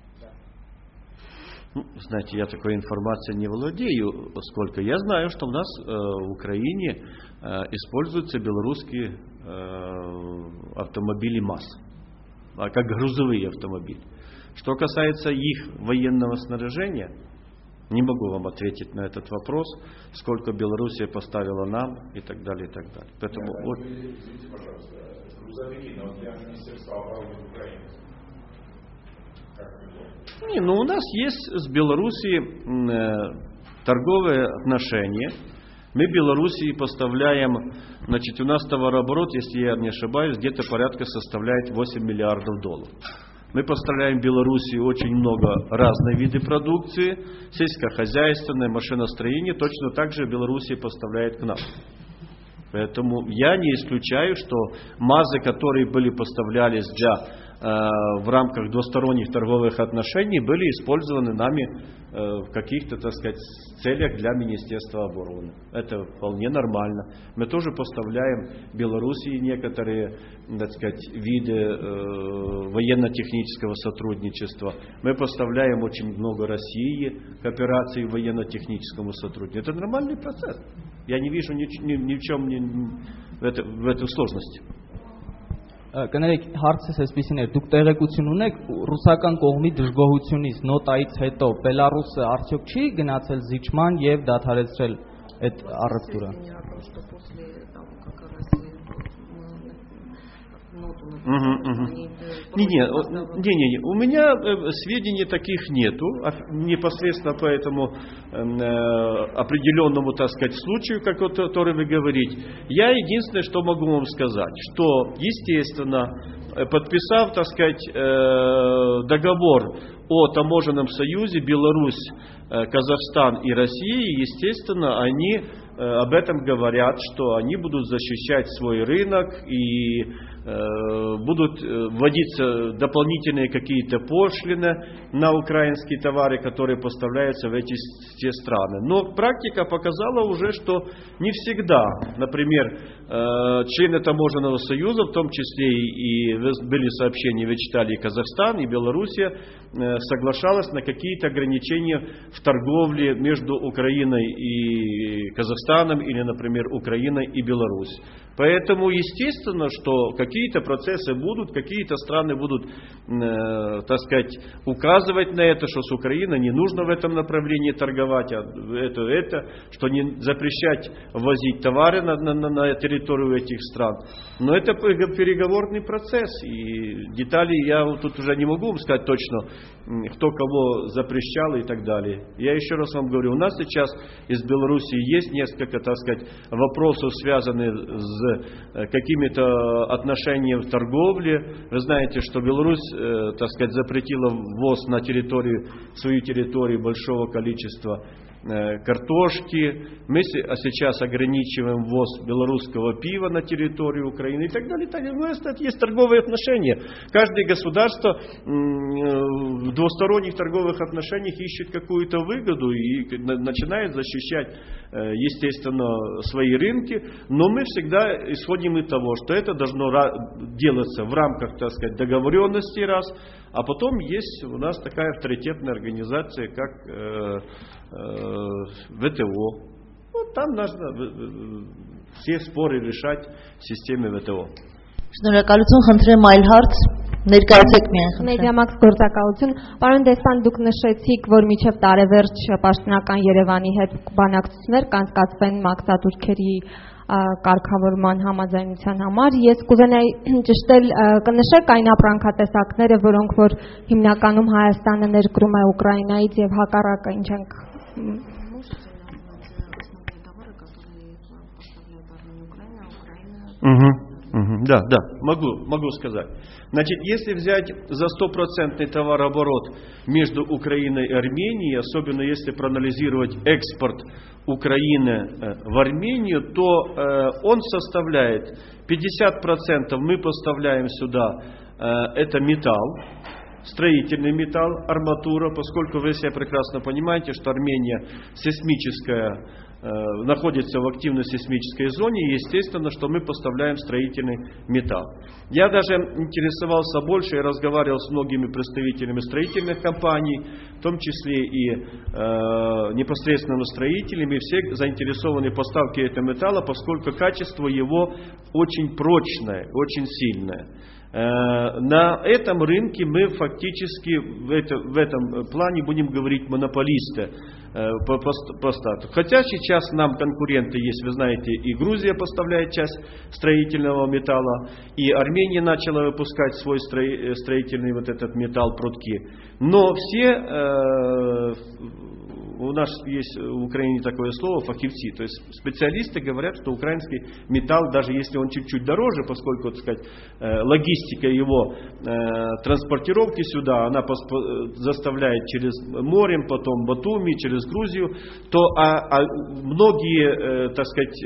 Ну, знаете, я такой информацией не владею, поскольку я знаю, что у нас э, в Украине э, используются белорусские э, автомобили МАЗ, а как грузовые автомобили. Что касается их военного снаряжения, не могу вам ответить на этот вопрос, сколько Белоруссия поставила нам и так далее, и так далее. Поэтому Нет, вот... вы, извините, пожалуйста, грузовики, но для Министерства обороны Украины. Не, ну у нас есть с Белоруссией э, торговые отношения. Мы Белоруссии поставляем, значит, у нас товарооборот, если я не ошибаюсь, где-то порядка составляет восемь миллиардов долларов. Мы поставляем Белоруссии очень много разной виды продукции, сельскохозяйственное, машиностроение, точно так же Белоруссия поставляет к нам. Поэтому я не исключаю, что МАЗы, которые были поставлялись для, э, в рамках двусторонних торговых отношений, были использованы нами э, в каких-то, так сказать, целях для Министерства обороны. Это вполне нормально. Мы тоже поставляем Белоруссии некоторые, так сказать, виды э, военно-технического сотрудничества. Мы поставляем очень много России к операции военно-техническому сотрудничеству. Это нормальный процесс. Я не вижу ни, ни, ни в чем ни, в, это, в этой сложности. Կներեք, հարցս այսպեսին է, դուք տեղեկություն ունեք ռուսական կողմի դժգոհությունից նոտայից հետո Բելարուսը արդյոք չի գնացել զիջման եւ դադարեցրել այդ առևտուրը։ Угу, угу. Не, не, не, не, не, у меня сведений таких нету, непосредственно по этому э, определенному, так сказать, случаю, как вот, который вы говорите. Я единственное, что могу вам сказать, что, естественно, подписав, так сказать, э, договор о таможенном союзе Беларусь, э, Казахстан и Россия, естественно, они э, об этом говорят, что они будут защищать свой рынок и будут вводиться дополнительные какие-то пошлины на украинские товары, которые поставляются в эти те страны. Но практика показала уже, что не всегда, например, члены таможенного союза, в том числе и были сообщения, вы читали, и Казахстан, и Белоруссия, соглашалась на какие-то ограничения в торговле между Украиной и Казахстаном, или, например, Украиной и Беларусью. Поэтому естественно, что какие-то процессы будут, какие-то страны будут, э, так сказать, указывать на это, что с Украиной не нужно в этом направлении торговать, а это, это, что не запрещать ввозить товары на, на, на территорию этих стран. Но это переговорный процесс, и детали я тут уже не могу вам сказать точно, кто кого запрещал и так далее. Я еще раз вам говорю, у нас сейчас из Белоруссии есть несколько, так сказать, вопросов, связанных с какими-то отношениями в торговле. Вы знаете, что Беларусь, э, так сказать, запретила ввоз на территорию, свою территорию большого количества э, картошки. Мы сейчас ограничиваем ввоз белорусского пива на территорию Украины и так далее. И так далее. Ну, это есть торговые отношения. Каждое государство э, в двусторонних торговых отношениях ищет какую-то выгоду и начинает защищать, э, естественно, свои рынки. Но мы всегда исходим из того, что это должно делаться в рамках, так сказать, договоренности раз, а потом есть у нас такая авторитетная организация, как э, э, ВТО. Вот там нужно э, все споры решать в системе ВТО. Շնորհակալություն, խնդրեմ այլ հարց, ներկայացեք միայն խնդրեմ։ Մեդիամաքս գործակալություն, պարոն Դեսպան, դուք նշեցիք, որ մինչև տարեվերջ պաշտոնական Երևանի հետ բանակցություններ կանցկացվեն մաքսատուրքերի կարգավորման համաձայնության համար։ Ես կուզենայի ճշտել, կնշեք այն ապրանքատեսակները, որոնք որ հիմնականում Հայաստանը ներկրում է Ուկրաինայից եւ հակառակը, ինչ ենք Угу, Угу, да, да, могу, могу сказать. Значит, если взять за стопроцентный товарооборот между Украиной и Арменией, особенно если проанализировать экспорт Украины в Армению, то э, он составляет пятьдесят процентов мы поставляем сюда, э, это металл, строительный металл, арматура, поскольку вы себя прекрасно понимаете, что Армения сейсмическая, э, находится в активной сейсмической зоне, и естественно, что мы поставляем строительный металл. Я даже интересовался больше и разговаривал с многими представителями строительных компаний, в том числе и э, непосредственно строителями, все заинтересованы в поставке этого металла, поскольку качество его очень прочное, очень сильное. На этом рынке мы фактически в, это, в этом плане будем говорить монополисты по, по, по статусу. Хотя сейчас нам конкуренты есть, вы знаете, и Грузия поставляет часть строительного металла, и Армения начала выпускать свой стро, строительный вот этот металл, прутки. Но все... Э, У нас есть в Украине такое слово фахивцы, то есть специалисты говорят, что украинский металл, даже если он чуть-чуть дороже, поскольку, так сказать, логистика его транспортировки сюда, она заставляет через море, потом Батуми, через Грузию, то а, а многие, так сказать,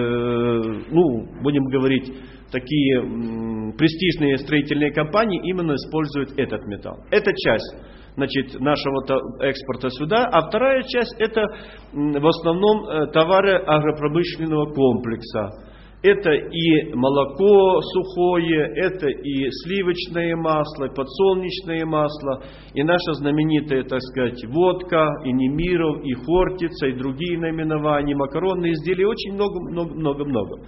ну, будем говорить, такие престижные строительные компании именно используют этот металл. Это часть, значит, нашего экспорта сюда, а вторая часть это в основном товары агропромышленного комплекса. Это и молоко сухое, это и сливочное масло, и подсолнечное масло, и наша знаменитая, так сказать, водка, и Немиров, и Хортица, и другие наименования, макаронные изделия, очень много-много-много.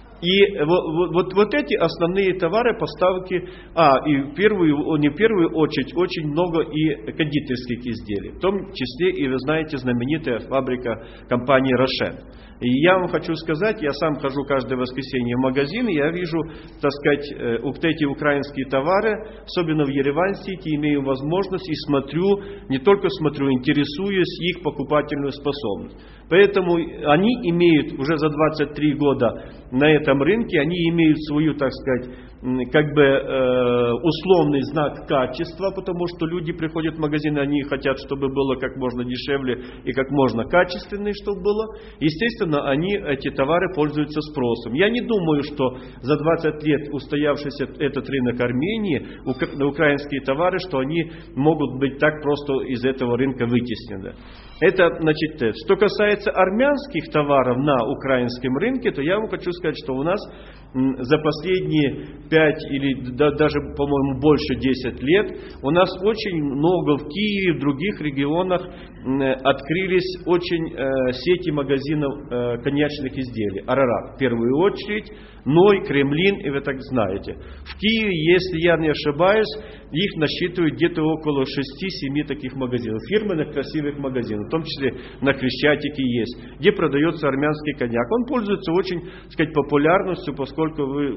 И вот, вот, вот эти основные товары, поставки, а, и в первую, не в первую очередь, очень много и кондитерских изделий, в том числе и, вы знаете, знаменитая фабрика компании «Рошен». И я вам хочу сказать, я сам хожу каждое воскресенье в магазин, и я вижу, так сказать, вот эти украинские товары, особенно в Ереван-Сити, имею возможность и смотрю, не только смотрю, интересуюсь их покупательную способность. Поэтому они имеют уже за двадцать три года на этом рынке, они имеют свою, так сказать, как бы э, условный знак качества, потому что люди приходят в магазин, они хотят, чтобы было как можно дешевле и как можно качественнее, чтобы было. Естественно, они, эти товары пользуются спросом. Я не думаю, что за двадцать лет устоявшийся этот рынок Армении, укра- украинские товары, что они могут быть так просто из этого рынка вытеснены. Это, значит, что касается армянских товаров на украинском рынке, то я вам хочу сказать, что у нас за последние пять или да, даже, по-моему, больше десять лет у нас очень много в Киеве, в других регионах открылись очень э, сети магазинов э, коньячных изделий. Арарат в первую очередь, Ной, Кремлин, и вы так знаете. В Киеве, если я не ошибаюсь, их насчитывают где-то около шести-семи таких магазинов, фирменных красивых магазинов, в том числе на Крещатике есть, где продается армянский коньяк. Он пользуется очень, так сказать, популярностью, поскольку вы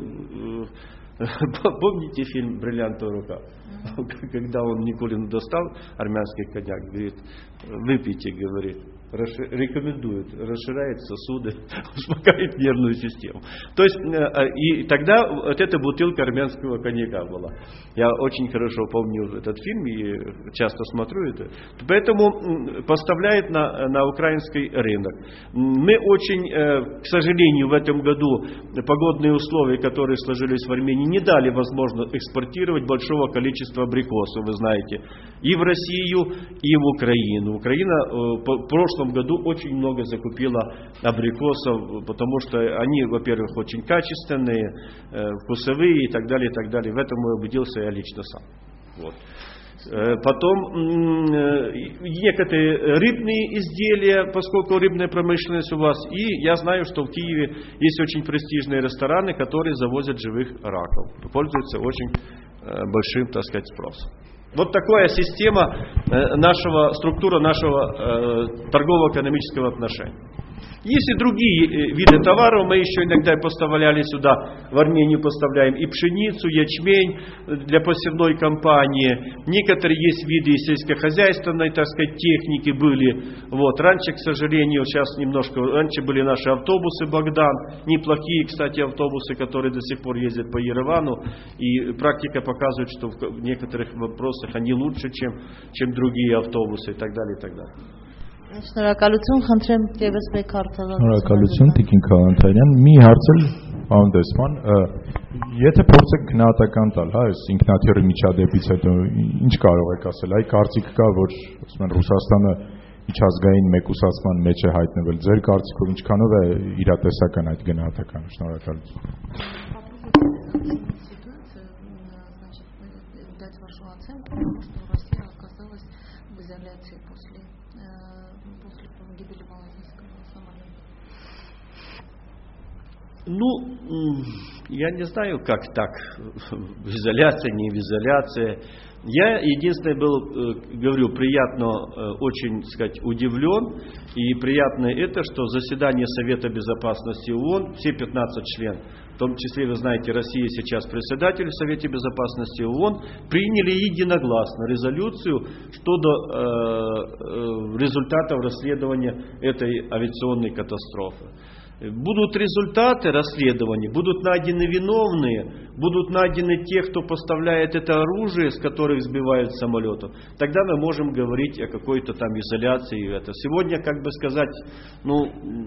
э, помните фильм «Бриллиантовая рука»? Когда он Никулину достал армянский коньяк, говорит, выпейте, говорит, рекомендует, расширяет сосуды, успокаивает нервную систему. То есть, и тогда вот эта бутылка армянского коньяка была. Я очень хорошо помню этот фильм и часто смотрю это. Поэтому поставляет на, на украинский рынок. Мы очень, к сожалению, в этом году погодные условия, которые сложились в Армении, не дали возможность экспортировать большого количества абрикосов, вы знаете, и в Россию, и в Украину. Украина в прошлом году очень много закупила абрикосов, потому что они, во-первых, очень качественные, вкусовые и так далее, и так далее. В этом убедился я лично сам. Вот. Потом некоторые рыбные изделия, поскольку рыбная промышленность у вас. И я знаю, что в Киеве есть очень престижные рестораны, которые завозят живых раков. Пользуются очень большим, так сказать, спросом. Вот такая система нашего, структура нашего торгово-экономического отношения. Есть и другие виды товаров, мы еще иногда поставляли сюда, в Армению поставляем и пшеницу, ячмень для посевной кампании. Некоторые есть виды сельскохозяйственной, так сказать, техники были. Вот. Раньше, к сожалению, сейчас немножко, раньше были наши автобусы «Богдан», неплохие, кстати, автобусы, которые до сих пор ездят по Еревану. И практика показывает, что в некоторых вопросах они лучше, чем, чем другие автобусы и так далее, и так далее. Շնորհակալություն, խնդրեմ եւս մեկ հարցազրույց։ Շնորհակալություն Տիկին Քալանթարյան։ Մի հարց էլ պարոն դեսպան, եթե փորձեք գնահատական տալ, հա, այս ինքնաթիռի միջադեպից հետո ինչ կարող եք ասել, այ կարծիք կա, որ ասում են Ռուսաստանը միջազգային մեկուսացման մեջ է հայտնվել, ձեր կարծիքով ինչքանով է իրատեսական այդ գնահատականը։ Շնորհակալություն։ Ну, я не знаю, как так, изоляция, не изоляция. Я единственное был, говорю, приятно, очень, так сказать, удивлен. И приятно это, что заседание Совета Безопасности ООН, все пятнадцать членов, в том числе, вы знаете, Россия сейчас председатель в Совете Безопасности ООН, приняли единогласно резолюцию щодо э, э, результатов расследования этой авиационной катастрофы. Будут результаты расследований, будут найдены виновные, будут найдены те, кто поставляет это оружие, с которых сбивают самолетов, тогда мы можем говорить о какой-то там изоляции. Это. Сегодня, как бы сказать, ну,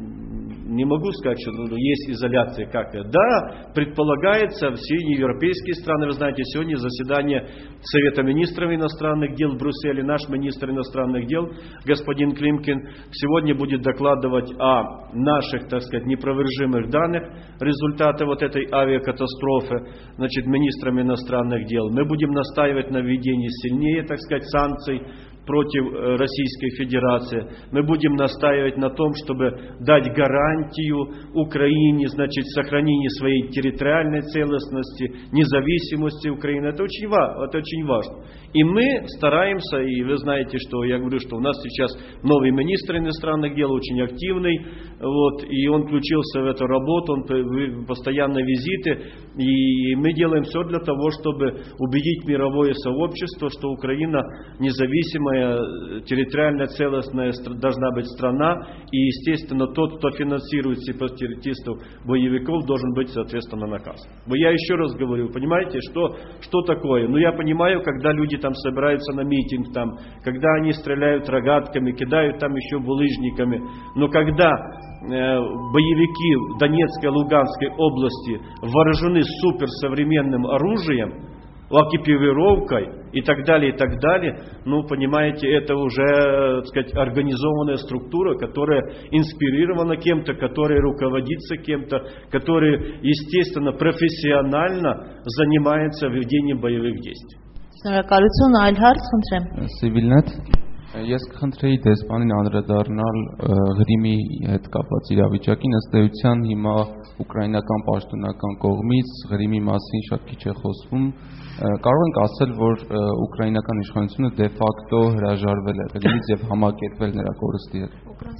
не могу сказать, что ну, есть изоляция. Как это. Да, предполагается, все европейские страны, вы знаете, сегодня заседание Совета министров иностранных дел в Брюсселе, наш министр иностранных дел, господин Климкин, сегодня будет докладывать о наших, так сказать, непровержимых данных результата вот этой авиакатастрофы, значит, министром иностранных дел. Мы будем настаивать на введении сильнее, так сказать, санкций против Российской Федерации. Мы будем настаивать на том, чтобы дать гарантию Украине, значит, сохранения своей территориальной целостности, независимости Украины. Это очень, это очень важно. И мы стараемся, и вы знаете, что я говорю, что у нас сейчас новый министр иностранных дел, очень активный, вот, и он включился в эту работу, он постоянно визиты, и мы делаем все для того, чтобы убедить мировое сообщество, что Украина независимая, территориально целостная должна быть страна, и, естественно, тот, кто финансирует сепаратистов, боевиков, должен быть, соответственно, наказан. Я еще раз говорю, понимаете, что, что такое? Ну, я понимаю, когда люди там собираются на митинг, там, когда они стреляют рогатками, кидают там еще булыжниками, но когда э, боевики в Донецкой, Луганской области вооружены суперсовременным оружием, экипировкой и так далее, и так далее, ну, понимаете, это уже, так сказать, организованная структура, которая инспирирована кем-то, которая руководится кем-то, который, естественно, профессионально занимается ведением боевых действий. Շնորհակալություն, այլ հարց խնդրեմ։ Սիվիլնետ, ես կխնդրեի դեսպանին անդրադառնալ Ղրիմի հետ կապված իրավիճակին, ըստ էության հիմա ուկրաինական պաշտոնական կողմից Ղրիմի մասին շատ քիչ է խոսվում, կարող ենք ասել, որ ուկրաինական իշխանությունը դե ֆակտո հրաժարվել է Ղրիմից եւ համակերպվել նրա կորստի հետ։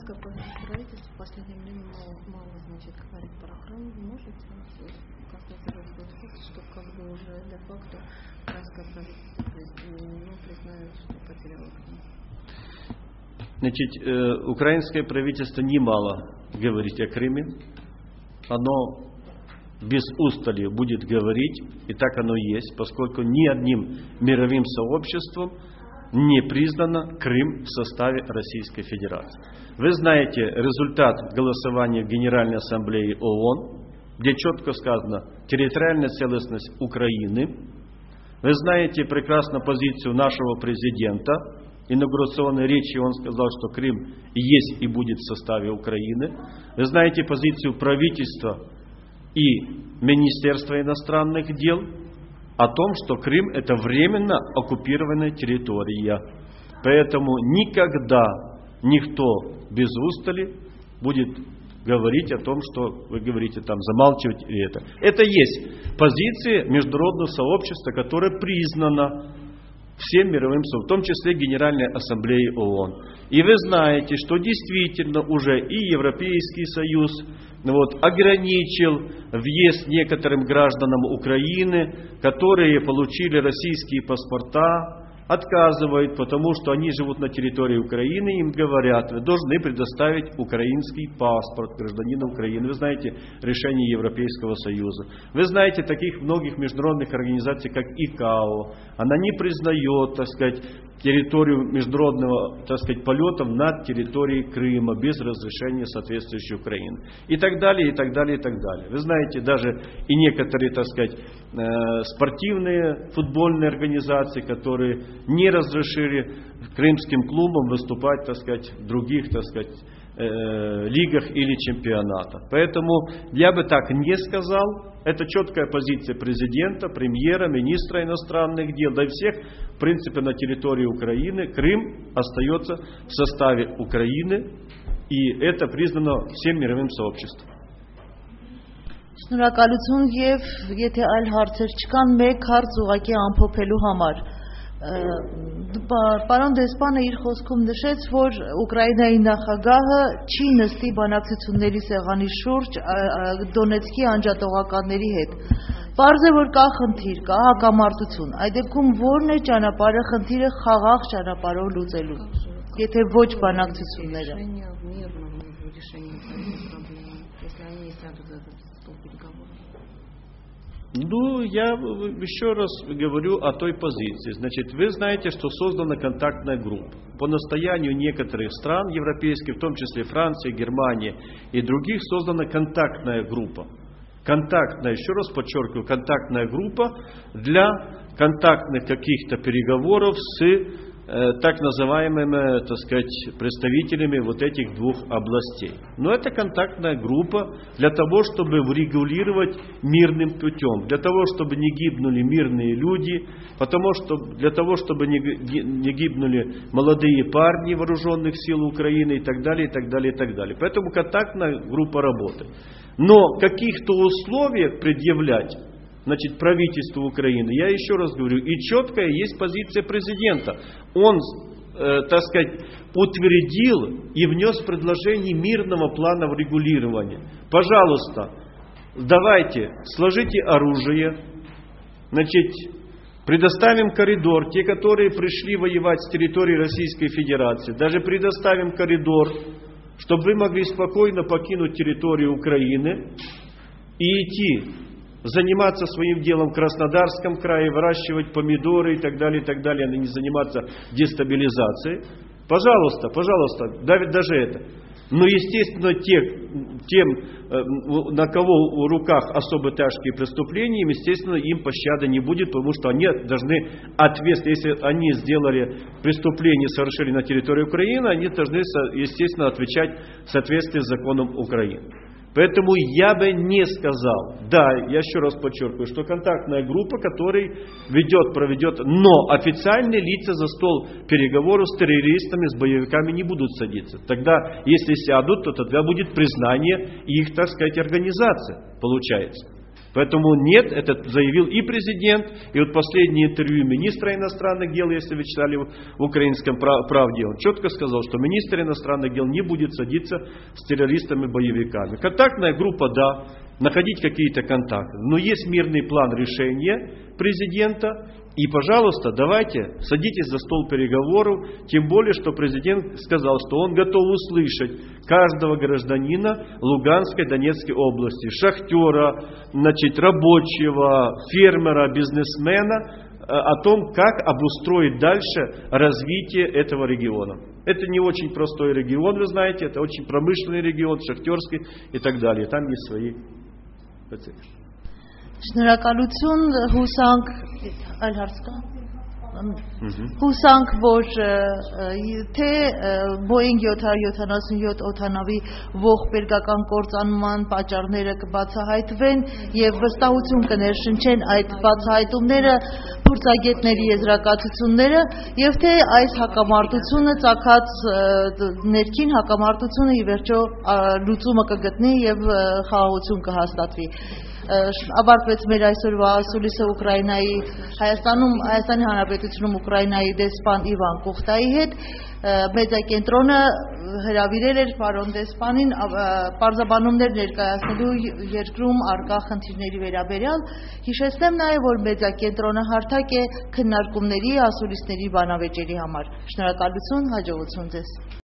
Значит, э, украинское правительство немало говорит о Крыме. Оно без устали будет говорить, и так оно и есть, поскольку ни одним мировым сообществом не признано Крым в составе Российской Федерации. Вы знаете результат голосования в Генеральной Ассамблее ООН, где четко сказано территориальная целостность Украины. Вы знаете прекрасно позицию нашего президента. Инаугурационной речи он сказал, что Крым есть и будет в составе Украины. Вы знаете позицию правительства и Министерства иностранных дел о том, что Крым это временно оккупированная территория. Поэтому никогда никто без устали будет говорить о том, что вы говорите там, замалчивать это. Это есть позиция международного сообщества, которая признана всем мировым сообществом, в том числе Генеральной Ассамблеей ООН. И вы знаете, что действительно уже и Европейский Союз вот, ограничил въезд некоторым гражданам Украины, которые получили российские паспорта, отказывают, потому что они живут на территории Украины, им говорят, вы должны предоставить украинский паспорт гражданина Украины. Вы знаете решение Европейского Союза. Вы знаете таких многих международных организаций, как ИКАО. Она не признает, так сказать, территорию международного, так сказать, полетов над территорией Крыма без разрешения соответствующей Украины. И так далее, и так далее, и так далее. Вы знаете, даже и некоторые, так сказать, спортивные, футбольные организации, которые не разрешили крымским клубам выступать, так сказать, в других, так сказать, лигах или чемпионатах. Поэтому я бы так не сказал. Это четкая позиция президента, премьера, министра иностранных дел, да и всех, в принципе, на территории Украины. Крым остается в составе Украины, и это признано всем мировым сообществом. Շնորհակալություն եւ եթե այլ հարցեր չկան, մեկ հարց ուղղակի ամփոփելու համար։ Պարոն դեսպանը իր խոսքում նշեց, որ Ուկրաինայի նախագահը չի նստի բանակցությունների սեղանի շուրջ Դոնեցկի անջատողականների հետ։ Պարզ է, որ կա խնդիր, կա հակամարտություն։ Այդ դեպքում ո՞րն է ճանապարհը խնդիրը խաղաղ чанапарով լուծելու, եթե ոչ բանակցությունները։ Ну, я еще раз говорю о той позиции. Значит, вы знаете, что создана контактная группа. По настоянию некоторых стран европейских, в том числе Франции, Германии и других, создана контактная группа. Контактная, еще раз подчеркиваю, контактная группа для контактных каких-то переговоров с так называемыми, так сказать, представителями вот этих двух областей. Но это контактная группа для того, чтобы урегулировать мирным путем, для того, чтобы не гибнули мирные люди, потому что, для того, чтобы не, не гибнули молодые парни вооруженных сил Украины и так далее, и так далее, и так далее. Поэтому контактная группа работает. Но каких-то условиях предъявлять, значит, правительству Украины, я еще раз говорю, и четкая есть позиция президента. Он, э, так сказать, утвердил и внес предложение мирного плана регулирования. Пожалуйста, давайте, сложите оружие, значит, предоставим коридор, те, которые пришли воевать с территории Российской Федерации, даже предоставим коридор, чтобы вы могли спокойно покинуть территорию Украины и идти заниматься своим делом в Краснодарском крае, выращивать помидоры и так далее, и так далее, а не заниматься дестабилизацией. Пожалуйста, пожалуйста, даже это. Но, естественно, те, тем, на кого в руках особо тяжкие преступления, естественно, им пощады не будет, потому что они должны ответствовать, если они сделали преступление, совершили на территории Украины, они должны, естественно, отвечать в соответствии с законом Украины. Поэтому я бы не сказал, да, я еще раз подчеркиваю, что контактная группа, которая ведет, проведет, но официальные лица за стол переговоров с террористами, с боевиками не будут садиться. Тогда, если сядут, то тогда будет признание их, так сказать, организации, получается. Поэтому нет, это заявил и президент, и вот последнее интервью министра иностранных дел, если вы читали в украинском правде, он четко сказал, что министр иностранных дел не будет садиться с террористами-боевиками. Контактная группа, да, находить какие-то контакты, но есть мирный план решения президента, и, пожалуйста, давайте, садитесь за стол переговоров, тем более, что президент сказал, что он готов услышать каждого гражданина Луганской, Донецкой области, шахтера, значит, рабочего, фермера, бизнесмена, о том, как обустроить дальше развитие этого региона. Это не очень простой регион, вы знаете, это очень промышленный регион, шахтерский и так далее. Там есть свои специфики. Շնորհակալություն, հուսանք այլ հարց կա։ Հուսանք, որ թե Boeing seven seventy-seven օդանավի ողբերգական կործանման պատճառները կբացահայտվեն եւ վստահություն կներշնչեն այդ բացահայտումները, փորձագետների եզրակացությունները եւ թե այս հակամարտությունը ցակած ներքին հակամարտությունը ի վերջո լուծումը կգտնի եւ խաղաղություն կհաստատվի։ ավարտվեց մեր այսօրվա ասուլիսը Ուկրաինայի Հայաստանում Հայաստանի Հանրապետությունում Ուկրաինայի դեսպան Իվան Կուխտայի հետ մեծակենտրոնը հրավիրել էր պարոն դեսպանին պարզաբանումներ ներկայացնելու երկրում առկա խնդիրների վերաբերյալ հիշեցնեմ նաև որ մեծակենտրոնը հարթակ է քննարկումների ասուլիսների բանավեճերի համար շնորհակալություն հաջողություն ձեզ